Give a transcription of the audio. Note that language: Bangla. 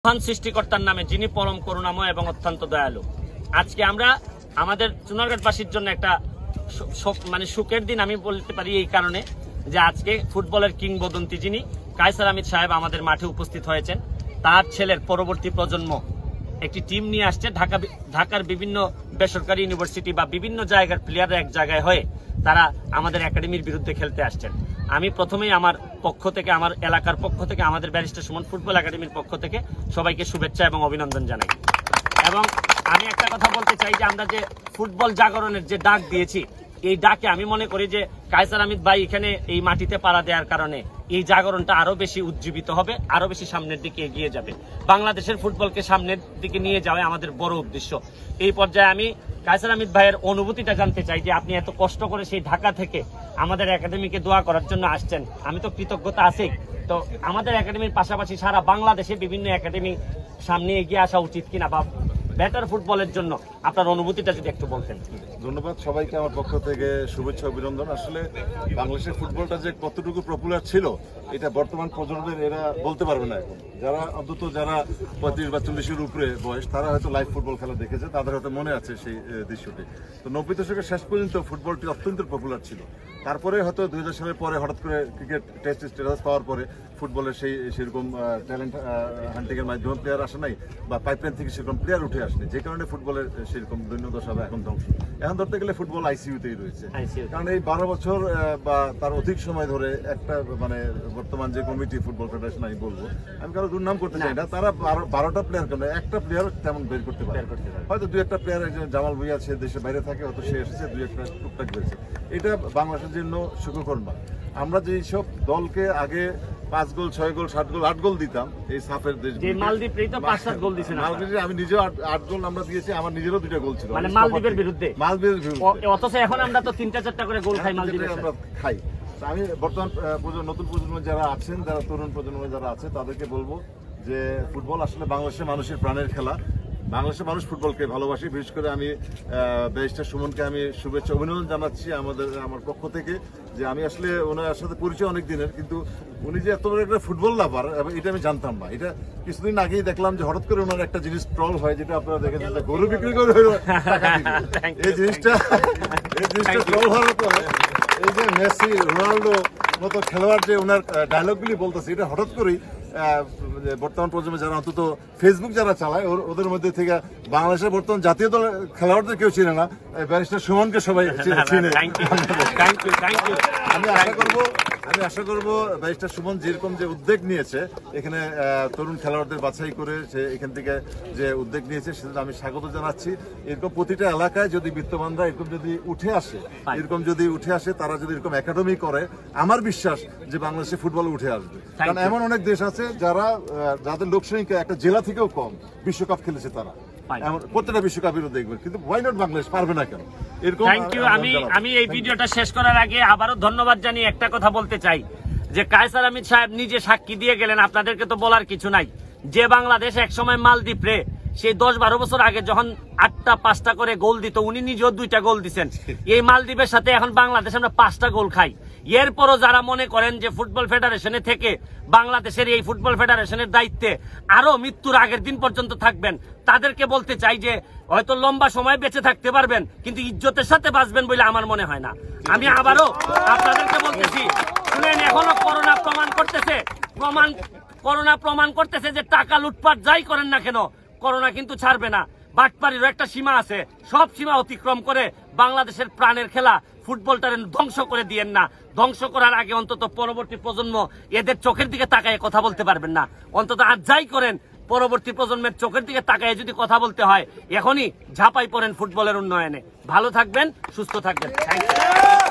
মহান সৃষ্টিকর্তার নামে, যিনি পরম করুণাময় এবং অত্যন্ত দয়ালু। আজকে আমরা আমাদের চুনারঘাটবাসীর জন্য একটা সুখের দিন আমি বলতে পারি, এই কারণে যে আজকে ফুটবলের কিংবদন্তি যিনি কায়সার আহমেদ সাহেব আমাদের মাঠে উপস্থিত হয়েছেন। তার ছেলের পরবর্তী প্রজন্ম একটি টিম নিয়ে আসছে। ঢাকার বিভিন্ন বেসরকারি ইউনিভার্সিটি বা বিভিন্ন জায়গার প্লেয়াররা এক জায়গায় হয়ে তারা আমাদের একাডেমির বিরুদ্ধে খেলতে আসছেন। আমি প্রথমেই আমার পক্ষ থেকে, আমার এলাকার পক্ষ থেকে, আমাদের ব্যারিস্টার সুমন ফুটবল একাডেমির পক্ষ থেকে সবাইকে শুভেচ্ছা এবং অভিনন্দন জানাই। এবং আমি একটা কথা বলতে চাই যে আমরা যে ফুটবল জাগরণের যে ডাক দিয়েছি, এই ডাকে আমি মনে করি যে কায়সার আহমেদ ভাই এখানে এই মাটিতে পাড়া দেওয়ার কারণে এই জাগরণটা আরো বেশি উজ্জীবিত হবে, আরো বেশি সামনের দিকে এগিয়ে যাবে। বাংলাদেশের ফুটবলকে সামনের দিকে নিয়ে যাওয়া আমাদের বড় উদ্দেশ্য। এই পর্যায়ে আমি কায়সার আহমেদ ভাইয়ের অনুভূতিটা জানতে চাই যে আপনি এত কষ্ট করে সেই ঢাকা থেকে আমাদের একাডেমিকে দোয়া করার জন্য আসছেন। আমি তো কৃতজ্ঞতা আছেই, তো আমাদের একাডেমির পাশাপাশি সারা বাংলাদেশে বিভিন্ন একাডেমি সামনে এগিয়ে আসা উচিত কিনা বা বেটার ফুটবলের জন্য আপনার অনুভূতিটা যদি একটু বলতেন। ধন্যবাদ সবাইকে আমার পক্ষ থেকে শুভেচ্ছা অভিনন্দন। আসলে বাংলাদেশের ফুটবলটা যে কতটুকু পপুলার ছিল এটা বর্তমান প্রজন্মের এরা বলতে পারবে না। এখন যারা অন্তত যারা 35 বা 40-এর উপরে বয়স, তারা হয়তো লাইভ ফুটবল খেলা দেখেছে, তাদের হয়তো মনে আছে সেই দৃশ্যটি। তো 90 দশকের শেষ পর্যন্ত ফুটবলটি অত্যন্ত পপুলার ছিল। তারপরে হয়তো 2000 সালের পরে হঠাৎ করে ক্রিকেট টেস্ট স্ট্যাটাস পাওয়ার পরে ফুটবলের সেরকম ট্যালেন্ট হান্টিংয়ের মাধ্যমে প্লেয়ার আসে নাই, বা পাইপলাইন থেকে সেরকম প্লেয়ার উঠে আসেনি, যে কারণে ফুটবলের সেরকম দৈন্যদশা এখন ধ্বংস। এখন ধরতে গেলে ফুটবল আইসিইউতেই রয়েছে, কারণ এই 12 বছর বা তার অধিক সময় ধরে একটা মানে বর্তমান যে কমিটি ফুটবল ফেডারেশন, আমি বলবো, আমি কারো দুর্নাম করতে চাই না, তারা 12টা প্লেয়ার কেন একটা প্লেয়ার তেমন বের করতে পারে। হয়তো 2-1টা প্লেয়ার, জামাল ভুঁইয়া আছে দেশের বাইরে থাকে, হয়তো সে এসেছে 2-1টা টুকটাক বেরোছে। এটা বাংলাদেশের জন্য সুখকর না। আমরা যে সব দলকে আগে 5 গোল 6 গোল 7 গোল 8 গোল দিতাম এই সাফের দেশ, মালদ্বীপেই তো 5-7 গোল দিয়েছেন। মালদ্বীপে আমি নিজেও 8 গোল আমরা দিয়েছি, আমার নিজেরও 2টা গোল ছিল মানে মালদ্বীপের বিরুদ্ধে। অথচ এখন আমরা তো 3-4টা করে গোল খাই মালদ্বীপে, আমরা খাই। আমি বর্তমান নতুন প্রজন্ম যারা আছেন, যারা তরুণ প্রজন্ম যারা আছে, তাদেরকে বলবো যে ফুটবল আসলে বাংলাদেশের মানুষের প্রাণের খেলা। বাংলাদেশের মানুষ ফুটবলকে ভালোবাসি। বিশেষ করে আমি ব্যারিস্টার সুমনকে আমি শুভেচ্ছা অভিনন্দন জানাচ্ছি আমার পক্ষ থেকে, যে আমি আসলে ওনার সাথে পরিচয় অনেক দিনের, কিন্তু উনি যে এত বড় একটা ফুটবল লাভার এটা আমি জানতাম না। এটা কিছুদিন আগেই দেখলাম যে হঠাৎ করে ওনার একটা জিনিস ট্রল হয়, যেটা আপনারা দেখেছেন, গরু বিক্রি করে এই জিনিসটা ট্রল হওয়ার পরে এই যে মেসি রোনাল্ডো মতো খেলোয়াড় যে ওনার ডায়লগগুলি বলতেছে, এটা হঠাৎ করেই বর্তমান প্রজন্মে যারা অন্তত ফেসবুক যারা চালায় ওদের মধ্যে থেকে বাংলাদেশের বর্তমান জাতীয় দলের খেলোয়াড়দের কেউ চিনে না, ব্যারিস্টার সুমনকে সবাই চিনে। আমি আশা করবো ব্যারিস্টার সুমন যেরকম যে উদ্যোগ নিয়েছে এখানে তরুণ খেলোয়াড়দের বাছাই করে সে এখান থেকে যে উদ্যোগ নিয়েছে, সেটা আমি স্বাগত জানাচ্ছি। এরকম প্রতিটা এলাকায় যদি বিত্তবানরা এরকম যদি উঠে আসে, তারা যদি এরকম একাডেমি করে, আমার বিশ্বাস যে বাংলাদেশে ফুটবল উঠে আসবে। কারণ এমন অনেক দেশ আছে যাদের লোকসংখ্যা একটা জেলা থেকেও কম বিশ্বকাপ খেলেছে, তারা প্রত্যেকটা বিশ্বকাপেরও দেখবে, কিন্তু ওয়াই নট বাংলাদেশ পারবে না কেন? Thank you. আমি এই ভিডিওটা শেষ করার আগে আবারও ধন্যবাদ জানিয়ে একটা কথা বলতে চাই যে কায়সার আহমেদ সাহেব নিজে সাক্ষী দিয়ে গেলেন, আপনাদেরকে তো বলার কিছু নাই, যে বাংলাদেশ একসময় মালদ্বীপ রে সেই 10-12 বছর আগে যখন 8টা 5টা করে গোল দিত, উনি নিজেও 2টা গোল দিচ্ছেন। এই মালদ্বীপের সাথে এখন বাংলাদেশ আমরা 5টা গোল খাই। এরপরও যারা মনে করেন যে ফুটবল ফেডারেশনে থেকে বাংলাদেশের এই ফুটবল ফেডারেশনের দায়িত্বে আরো মৃত্যুর আগের দিন পর্যন্ত থাকবেন, তাদেরকে বলতে চাই যে হয়তো লম্বা সময় বেঁচে থাকতে পারবেন, কিন্তু ইজ্জতের সাথে বাঁচবেন বলে আমার মনে হয় না। আমি আবারও আপনাদেরকে বলতেছি, শুনেন, এখনো করোনা প্রমাণ করতেছে যে টাকা লুটপাট যাই করেন না কেন, করোনা কিন্তু ছাড়বে না। বাটপাড়িরও একটা সীমা আছে, সব সীমা অতিক্রম করে বাংলাদেশের প্রাণের খেলা ফুটবলটারে ধ্বংস করে দিয়েন না। ধ্বংস করার আগে অন্তত পরবর্তী প্রজন্ম এদের চোখের দিকে তাকায় কথা বলতে পারবেন না। অন্তত আজ যাই করেন, পরবর্তী প্রজন্মের চোখের দিকে তাকায় যদি কথা বলতে হয়, এখনই ঝাঁপাই পড়েন ফুটবলের উন্নয়নে। ভালো থাকবেন, সুস্থ থাকবেন। Thank you.